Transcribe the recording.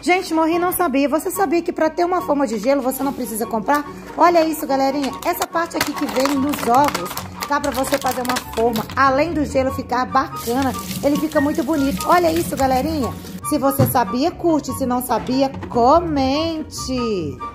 Gente, morri, não sabia. Você sabia que para ter uma forma de gelo você não precisa comprar? Olha isso, galerinha. Essa parte aqui que vem nos ovos, dá para você fazer uma forma. Além do gelo ficar bacana, ele fica muito bonito. Olha isso, galerinha. Se você sabia, curte. Se não sabia, comente.